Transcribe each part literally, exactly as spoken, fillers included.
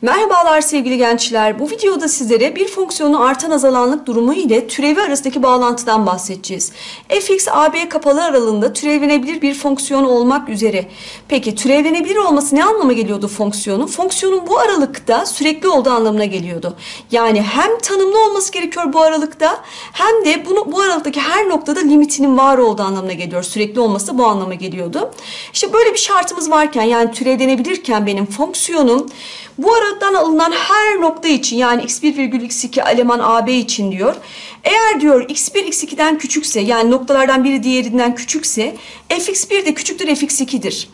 Merhabalar sevgili gençler. Bu videoda sizlere bir fonksiyonun artan azalanlık durumu ile türevi arasındaki bağlantıdan bahsedeceğiz. Fx, A B kapalı aralığında türevlenebilir bir fonksiyon olmak üzere. Peki türevlenebilir olması ne anlama geliyordu fonksiyonun? Fonksiyonun bu aralıkta sürekli olduğu anlamına geliyordu. Yani hem tanımlı olması gerekiyor bu aralıkta hem de bunu, bu aralıktaki her noktada limitinin var olduğu anlamına geliyor. Sürekli olması da bu anlama geliyordu. İşte böyle bir şartımız varken, yani türevlenebilirken benim fonksiyonum bu aralıktan alınan her nokta için, yani x bir virgül x iki eleman A B için diyor. Eğer diyor x bir x iki'den küçükse, yani noktalardan biri diğerinden küçükse f x bir de küçüktür f x iki'dir.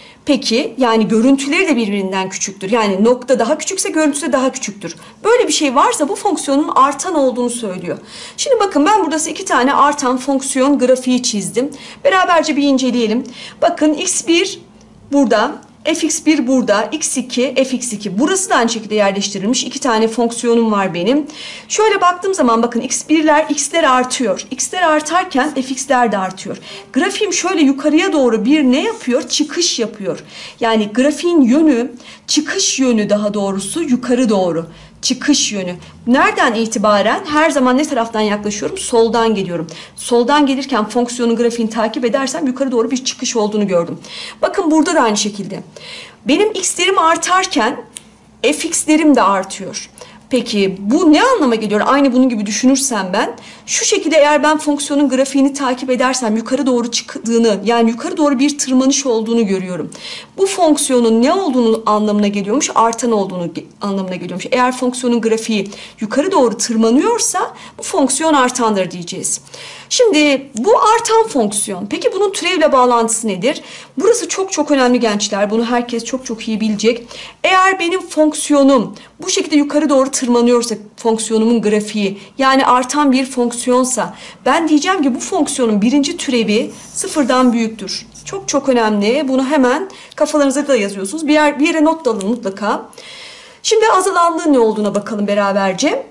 Peki yani görüntüleri de birbirinden küçüktür. Yani nokta daha küçükse görüntüsü de daha küçüktür. Böyle bir şey varsa bu fonksiyonun artan olduğunu söylüyor. Şimdi bakın ben burada iki tane artan fonksiyon grafiği çizdim. Beraberce bir inceleyelim. Bakın x bir burada, f x bir burada, x iki, f x iki. Burası da aynı şekilde yerleştirilmiş. İki tane fonksiyonum var benim. Şöyle baktığım zaman bakın x bir'ler, x'ler artıyor. X'ler artarken f x'ler de artıyor. Grafiğim şöyle yukarıya doğru bir ne yapıyor? Çıkış yapıyor. Yani grafiğin yönü, çıkış yönü daha doğrusu yukarı doğru. Çıkış yönü. Nereden itibaren? Her zaman ne taraftan yaklaşıyorum? Soldan geliyorum. Soldan gelirken fonksiyonun grafiğini takip edersem yukarı doğru bir çıkış olduğunu gördüm. Bakın burada da aynı şekilde. Benim x'lerim artarken fx'lerim de artıyor. Peki bu ne anlama geliyor? Aynı bunun gibi düşünürsem ben, şu şekilde eğer ben fonksiyonun grafiğini takip edersem yukarı doğru çıktığını, yani yukarı doğru bir tırmanış olduğunu görüyorum. Bu fonksiyonun ne olduğunu anlamına geliyormuş? Artan olduğunu anlamına geliyormuş. Eğer fonksiyonun grafiği yukarı doğru tırmanıyorsa bu fonksiyon artandır diyeceğiz. Şimdi bu artan fonksiyon. Peki bunun türevle bağlantısı nedir? Burası çok çok önemli gençler. Bunu herkes çok çok iyi bilecek. Eğer benim fonksiyonum bu şekilde yukarı doğru tırmanıyorsa, fonksiyonumun grafiği, yani artan bir fonksiyonsa, ben diyeceğim ki bu fonksiyonun birinci türevi sıfırdan büyüktür. Çok çok önemli. Bunu hemen kafalarınıza da yazıyorsunuz. Bir, yer, bir yere not da alın mutlaka. Şimdi azalanlığın ne olduğuna bakalım beraberce.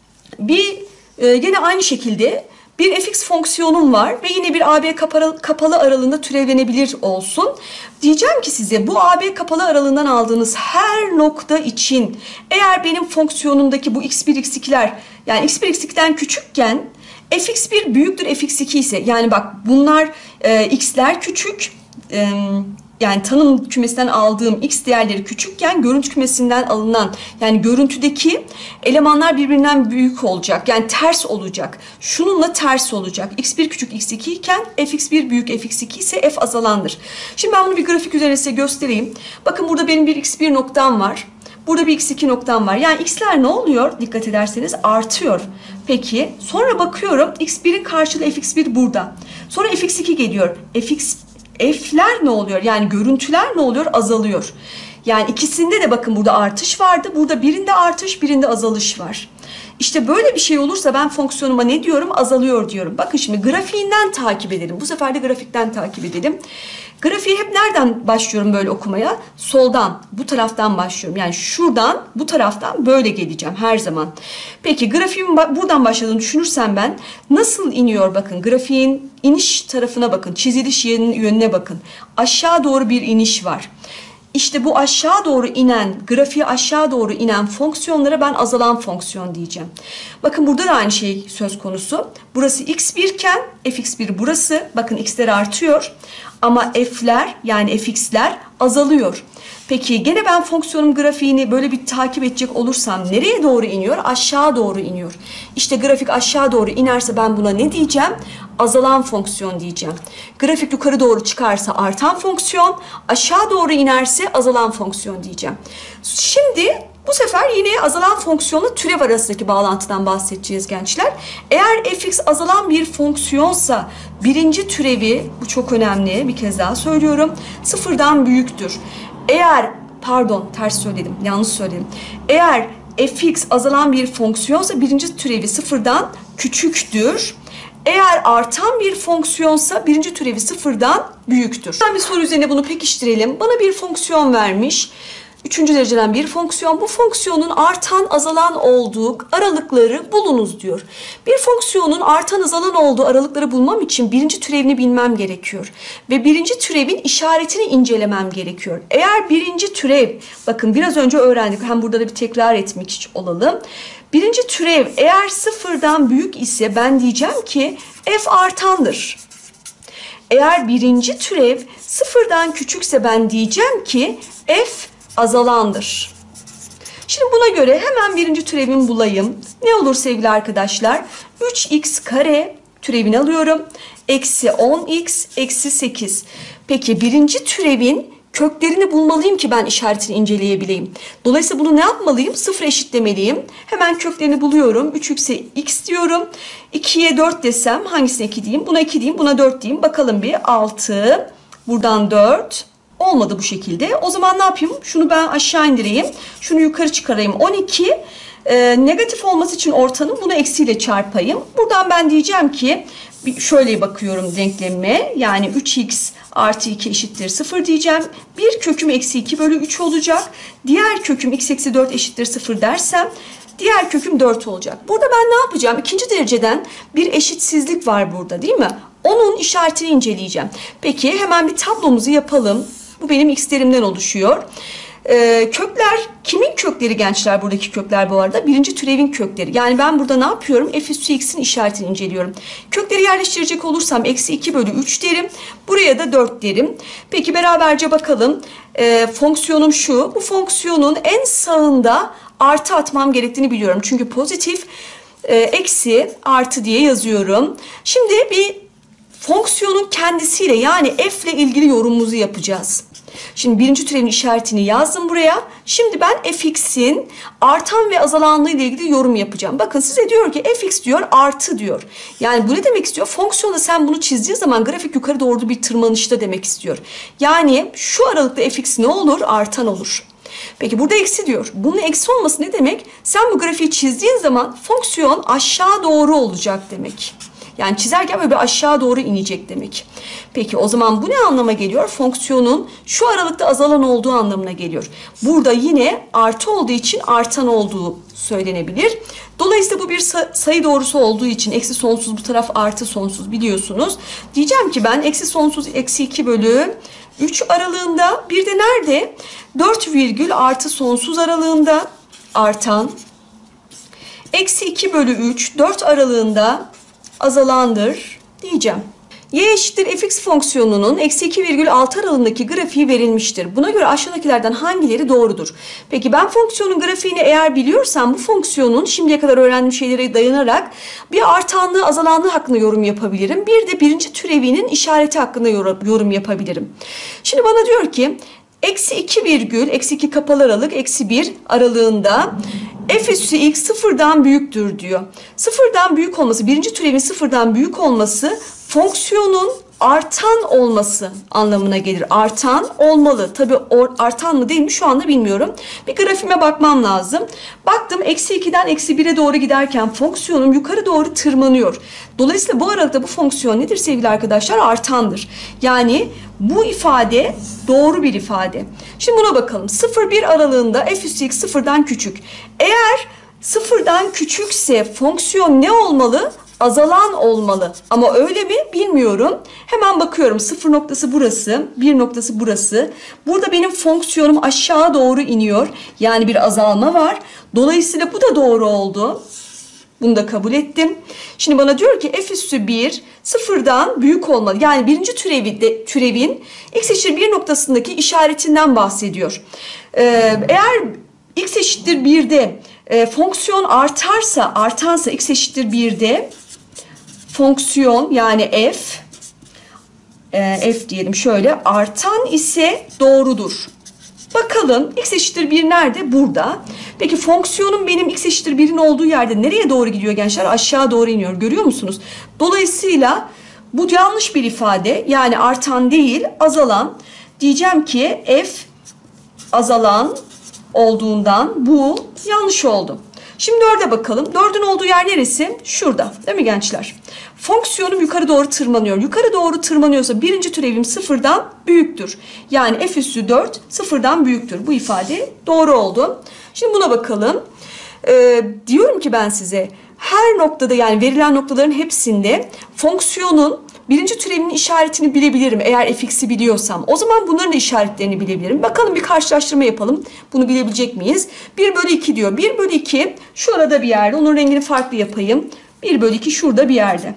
Bir e, yine aynı şekilde bir fx fonksiyonum var ve yine bir A B kapalı, kapalı aralığında türevlenebilir olsun. Diyeceğim ki size bu A B kapalı aralığından aldığınız her nokta için eğer benim fonksiyonumdaki bu x bir x iki'ler, yani x bir x iki'den küçükken f x bir büyüktür f x iki ise, yani bak bunlar e, x'ler küçük, e, yani tanım kümesinden aldığım x değerleri küçükken görüntü kümesinden alınan, yani görüntüdeki elemanlar birbirinden büyük olacak. Yani ters olacak. Şununla ters olacak. x bir küçük x iki iken f x bir büyük f x iki ise f azalandır. Şimdi ben bunu bir grafik üzerine size göstereyim. Bakın burada benim bir x bir noktam var. Burada bir x iki noktam var. Yani x'ler ne oluyor? Dikkat ederseniz artıyor. Peki sonra bakıyorum x bir'in karşılığı f x bir burada. Sonra f x iki geliyor. Fx F'ler ne oluyor? Yani görüntüler ne oluyor? Azalıyor. Yani ikisinde de bakın burada artış vardı. Burada birinde artış, birinde azalış var. İşte böyle bir şey olursa ben fonksiyonuma ne diyorum? Azalıyor diyorum. Bakın şimdi grafiğinden takip edelim. Bu sefer de grafikten takip edelim. Grafiği hep nereden başlıyorum böyle okumaya? Soldan, bu taraftan başlıyorum. Yani şuradan, bu taraftan böyle geleceğim her zaman. Peki grafiğin buradan başladığını düşünürsem ben nasıl iniyor? Bakın grafiğin iniş tarafına bakın. Çiziliş yönüne bakın. Aşağı doğru bir iniş var. İşte bu aşağı doğru inen, grafiği aşağı doğru inen fonksiyonlara ben azalan fonksiyon diyeceğim. Bakın burada da aynı şey söz konusu. Burası x bir iken f x bir burası. Bakın x'ler artıyor. Ama f'ler, yani fx'ler azalıyor. Peki gene ben fonksiyonum grafiğini böyle bir takip edecek olursam nereye doğru iniyor? Aşağı doğru iniyor. İşte grafik aşağı doğru inerse ben buna ne diyeceğim? Azalan fonksiyon diyeceğim. Grafik yukarı doğru çıkarsa artan fonksiyon, aşağı doğru inerse azalan fonksiyon diyeceğim. Şimdi bu sefer yine azalan fonksiyonla türev arasındaki bağlantıdan bahsedeceğiz gençler. Eğer fx azalan bir fonksiyonsa birinci türevi, bu çok önemli, bir kez daha söylüyorum, sıfırdan büyüktür. Eğer, pardon ters söyledim, yanlış söyledim. Eğer fx azalan bir fonksiyonsa birinci türevi sıfırdan küçüktür. Eğer artan bir fonksiyonsa birinci türevi sıfırdan büyüktür. Ben bir soru üzerine bunu pekiştirelim. Bana bir fonksiyon vermiş. Üçüncü dereceden bir fonksiyon. Bu fonksiyonun artan azalan olduğu aralıkları bulunuz diyor. Bir fonksiyonun artan azalan olduğu aralıkları bulmam için birinci türevini bilmem gerekiyor. Ve birinci türevin işaretini incelemem gerekiyor. Eğer birinci türev, bakın biraz önce öğrendik, hem burada da bir tekrar etmek olalım. Birinci türev eğer sıfırdan büyük ise ben diyeceğim ki f artandır. Eğer birinci türev sıfırdan küçükse ben diyeceğim ki f azalandır. Şimdi buna göre hemen birinci türevimi bulayım. Ne olur sevgili arkadaşlar? üç x kare türevini alıyorum. Eksi on x eksi sekiz. Peki birinci türevin köklerini bulmalıyım ki ben işaretini inceleyebileyim. Dolayısıyla bunu ne yapmalıyım? Sıfır eşitlemeliyim. Hemen köklerini buluyorum. üç x'e x diyorum. ikiye dört desem hangisine iki diyeyim? Buna iki diyeyim, buna dört diyeyim. Bakalım bir. altı. Buradan dört. Olmadı bu şekilde. O zaman ne yapayım? Şunu ben aşağı indireyim. Şunu yukarı çıkarayım. on iki. E, negatif olması için ortanın bunu eksiyle çarpayım. Buradan ben diyeceğim ki şöyle bakıyorum denklemime. Yani üç x artı iki eşittir sıfır diyeceğim. Bir köküm eksi iki bölü üç olacak. Diğer köküm x eksi dört eşittir sıfır dersem diğer köküm dört olacak. Burada ben ne yapacağım? İkinci dereceden bir eşitsizlik var burada değil mi? Onun işaretini inceleyeceğim. Peki hemen bir tablomuzu yapalım. Bu benim x'lerimden oluşuyor. Ee, kökler, kimin kökleri gençler, buradaki kökler bu arada? Birinci türevin kökleri. Yani ben burada ne yapıyorum? F üssü x'in işaretini inceliyorum. Kökleri yerleştirecek olursam eksi iki bölü üç derim. Buraya da dört derim. Peki beraberce bakalım. Ee, fonksiyonum şu. Bu fonksiyonun en sağında artı atmam gerektiğini biliyorum. Çünkü pozitif e, eksi artı diye yazıyorum. Şimdi bir fonksiyonun kendisiyle yani f ile ilgili yorumumuzu yapacağız. Şimdi birinci türevin işaretini yazdım buraya. Şimdi ben fx'in artan ve azalanlığı ile ilgili yorum yapacağım. Bakın size diyor ki fx diyor artı diyor. Yani bu ne demek istiyor? Fonksiyonda sen bunu çizdiğin zaman grafik yukarı doğru bir tırmanışta demek istiyor. Yani şu aralıkta fx ne olur? Artan olur. Peki burada eksi diyor. Bunun eksi olması ne demek? Sen bu grafiği çizdiğin zaman fonksiyon aşağı doğru olacak demek. Yani çizerken böyle bir aşağı doğru inecek demek. Peki o zaman bu ne anlama geliyor? Fonksiyonun şu aralıkta azalan olduğu anlamına geliyor. Burada yine artı olduğu için artan olduğu söylenebilir. Dolayısıyla bu bir sayı doğrusu olduğu için eksi sonsuz, bu taraf artı sonsuz biliyorsunuz. Diyeceğim ki ben eksi sonsuz eksi iki bölü üç aralığında, bir de nerede? dört virgül artı sonsuz aralığında artan. Eksi iki bölü üç dört aralığında azalandır diyeceğim. Y eşittir fx fonksiyonunun eksi iki virgül altı aralığındaki grafiği verilmiştir. Buna göre aşağıdakilerden hangileri doğrudur? Peki ben fonksiyonun grafiğini eğer biliyorsam bu fonksiyonun şimdiye kadar öğrendiğim şeylere dayanarak bir artanlığı azalanlığı hakkında yorum yapabilirim. Bir de birinci türevinin işareti hakkında yorum yapabilirim. Şimdi bana diyor ki eksi iki virgül eksi iki kapalı aralık eksi bir aralığında f üssü x sıfırdan büyüktür diyor. Sıfırdan büyük olması, birinci türevin sıfırdan büyük olması fonksiyonun artan olması anlamına gelir. Artan olmalı. Tabii artan mı değil mi şu anda bilmiyorum. Bir grafiğime bakmam lazım. Baktım eksi ikiden eksi bire doğru giderken fonksiyonum yukarı doğru tırmanıyor. Dolayısıyla bu aralıkta bu fonksiyon nedir sevgili arkadaşlar? Artandır. Yani bu ifade doğru bir ifade. Şimdi buna bakalım. sıfır bir aralığında f üssü x sıfırdan küçük. Eğer sıfırdan küçükse fonksiyon ne olmalı? Azalan olmalı. Ama öyle mi? Bilmiyorum. Hemen bakıyorum. Sıfır noktası burası. Bir noktası burası. Burada benim fonksiyonum aşağı doğru iniyor. Yani bir azalma var. Dolayısıyla bu da doğru oldu. Bunu da kabul ettim. Şimdi bana diyor ki f üssü bir sıfırdan büyük olmalı. Yani birinci türevi de, türevin x eşittir bir noktasındaki işaretinden bahsediyor. Ee, eğer x eşittir birde e, fonksiyon artarsa, artansa x eşittir birde fonksiyon yani f e, f diyelim şöyle artan ise doğrudur. Bakalım x eşittir bir nerede? Burada. Peki fonksiyonum benim x eşittir birin olduğu yerde nereye doğru gidiyor gençler? Aşağı doğru iniyor. Görüyor musunuz? Dolayısıyla bu yanlış bir ifade. Yani artan değil, azalan. Diyeceğim ki f azalan olduğundan bu yanlış oldu. Şimdi dörde bakalım. dördün olduğu yer neresi? Şurada. Değil mi gençler? Fonksiyonum yukarı doğru tırmanıyor. Yukarı doğru tırmanıyorsa birinci türevim sıfırdan büyüktür. Yani f üssü dört sıfırdan büyüktür. Bu ifade doğru oldu. Şimdi buna bakalım. Ee, diyorum ki ben size her noktada, yani verilen noktaların hepsinde fonksiyonun birinci türevinin işaretini bilebilirim eğer fx'i biliyorsam. O zaman bunların da işaretlerini bilebilirim. Bakalım bir karşılaştırma yapalım. Bunu bilebilecek miyiz? bir bölü iki diyor. bir bölü iki şu arada bir yerde. Onun rengini farklı yapayım. bir bölü iki şurada bir yerde.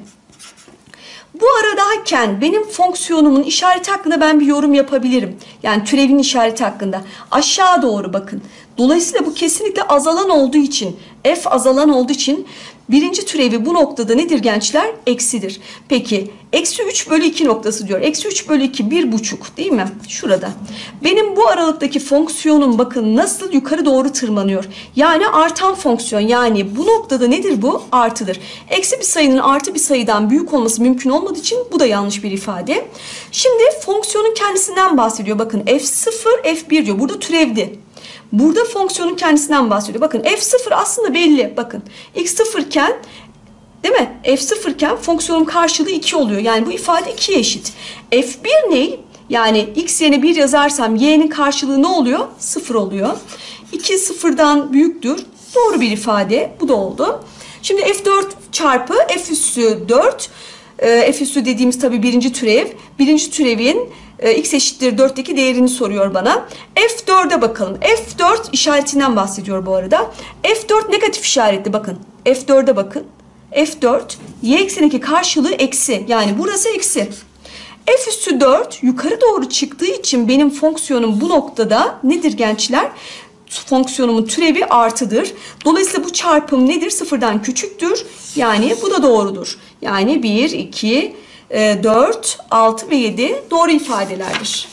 Bu aradayken benim fonksiyonumun işareti hakkında ben bir yorum yapabilirim. Yani türevin işareti hakkında. Aşağı doğru bakın. Dolayısıyla bu kesinlikle azalan olduğu için, f azalan olduğu için birinci türevi bu noktada nedir gençler? Eksidir. Peki eksi üç bölü iki noktası diyor. Eksi üç bölü iki bir buçuk değil mi? Şurada. Benim bu aralıktaki fonksiyonum bakın nasıl yukarı doğru tırmanıyor. Yani artan fonksiyon, yani bu noktada nedir bu? Artıdır. Eksi bir sayının artı bir sayıdan büyük olması mümkün olmadığı için bu da yanlış bir ifade. Şimdi fonksiyonun kendisinden bahsediyor. Bakın f sıfır f bir diyor. Burada türevdi. Burada fonksiyonun kendisinden bahsediyor. Bakın f sıfır aslında belli. Bakın x sıfır iken, değil mi? f sıfır iken fonksiyonun karşılığı iki oluyor. Yani bu ifade ikiye eşit. f bir ne? Yani x yerine bir yazarsam y'nin karşılığı ne oluyor? sıfır oluyor. iki sıfırdan büyüktür. Doğru bir ifade. Bu da oldu. Şimdi f dört çarpı f üssü dört. E, f üssü dediğimiz tabii birinci türev. Birinci türevin e, x eşittir dörtteki değerini soruyor bana. f dörde bakalım. f dört işaretinden bahsediyor bu arada. f dört negatif işaretli bakın. f dörde bakın. f dört y eksenindeki karşılığı eksi. Yani burası eksi. F üssü dört yukarı doğru çıktığı için benim fonksiyonum bu noktada nedir gençler? Fonksiyonumun türevi artıdır. Dolayısıyla bu çarpım nedir? Sıfırdan küçüktür. Yani bu da doğrudur. Yani bir, iki, dört, altı ve yedi doğru ifadelerdir.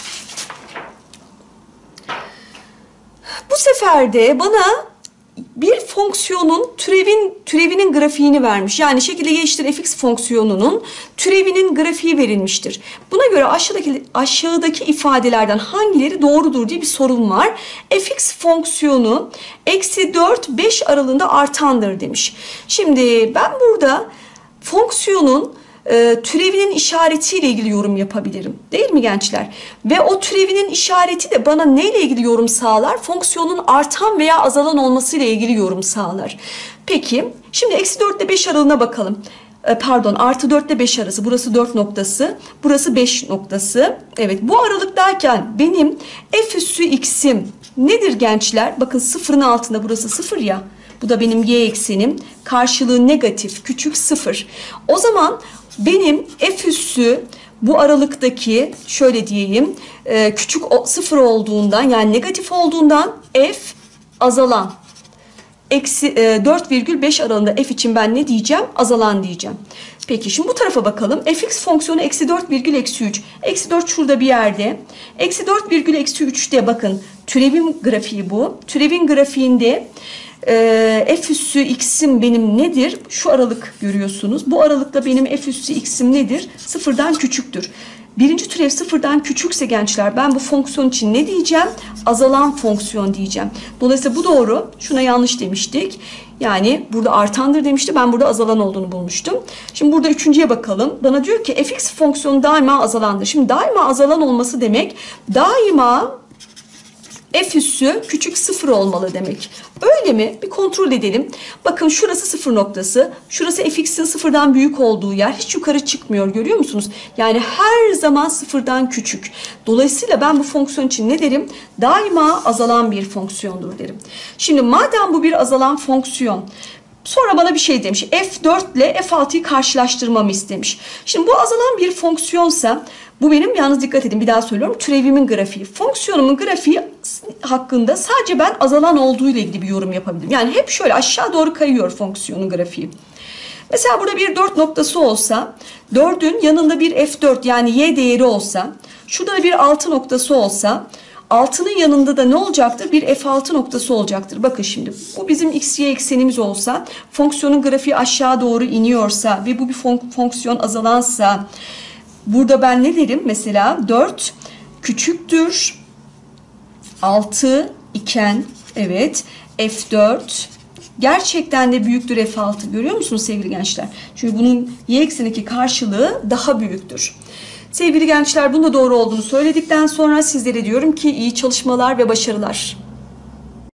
Bu sefer de bana bir fonksiyonun türevin türevinin grafiğini vermiş. Yani şekilde y eşittir fx fonksiyonunun türevinin grafiği verilmiştir. Buna göre aşağıdaki aşağıdaki ifadelerden hangileri doğrudur diye bir sorun var. Fx fonksiyonu eksi dört beş aralığında artandır demiş. Şimdi ben burada fonksiyonun e, türevinin işaretiyle ilgili yorum yapabilirim. Değil mi gençler? Ve o türevinin işareti de bana neyle ilgili yorum sağlar? Fonksiyonun artan veya azalan olmasıyla ilgili yorum sağlar. Peki, şimdi eksi dört ile beş aralığına bakalım. E, pardon, artı dört ile beş arası. Burası dört noktası. Burası beş noktası. Evet, bu aralıktayken benim f üssü x'im nedir gençler? Bakın sıfırın altında, burası sıfır ya. Bu da benim y eksenim. Karşılığı negatif, küçük sıfır. O zaman benim f üssü bu aralıktaki, şöyle diyeyim, küçük sıfır olduğundan, yani negatif olduğundan f azalan. Eksi dört virgül beş aralığında f için ben ne diyeceğim? Azalan diyeceğim. Peki şimdi bu tarafa bakalım. Fx fonksiyonu eksi dört virgül eksi üç. Eksi dört şurada bir yerde. Eksi dört virgül eksi üçte bakın türevin grafiği bu. Türevin grafiğinde e, f üssü x'im benim nedir? Şu aralık görüyorsunuz. Bu aralıkta benim f üssü x'im nedir? Sıfırdan küçüktür. Birinci türev sıfırdan küçükse gençler ben bu fonksiyon için ne diyeceğim? Azalan fonksiyon diyeceğim. Dolayısıyla bu doğru. Şuna yanlış demiştik. Yani burada artandır demişti. Ben burada azalan olduğunu bulmuştum. Şimdi burada üçüncüye bakalım. Bana diyor ki fx fonksiyonu daima azalandır. Şimdi daima azalan olması demek daima f üssü küçük sıfır olmalı demek. Öyle mi? Bir kontrol edelim. Bakın şurası sıfır noktası. Şurası fx'in sıfırdan büyük olduğu yer. Hiç yukarı çıkmıyor. Görüyor musunuz? Yani her zaman sıfırdan küçük. Dolayısıyla ben bu fonksiyon için ne derim? Daima azalan bir fonksiyondur derim. Şimdi madem bu bir azalan fonksiyon, sonra bana bir şey demiş. f dört ile f altıyı karşılaştırmamı istemiş. Şimdi bu azalan bir fonksiyonsa bu benim, yalnız dikkat edin bir daha söylüyorum, türevimin grafiği. Fonksiyonumun grafiği hakkında sadece ben azalan olduğu ile ilgili bir yorum yapabilirim. Yani hep şöyle aşağı doğru kayıyor fonksiyonun grafiği. Mesela burada bir dört noktası olsa, dördün yanında bir f dört yani y değeri olsa, şurada da bir altı noktası olsa, altının yanında da ne olacaktır? Bir f altı noktası olacaktır. Bakın şimdi bu bizim x y eksenimiz olsa, fonksiyonun grafiği aşağı doğru iniyorsa ve bu bir fon fonksiyon azalansa, burada ben ne derim? Mesela dört küçüktür altı iken, evet, f dört gerçekten de büyüktür F altı. Görüyor musunuz sevgili gençler? Çünkü bunun y eksenindeki karşılığı daha büyüktür. Sevgili gençler, bunun da doğru olduğunu söyledikten sonra sizlere diyorum ki iyi çalışmalar ve başarılar.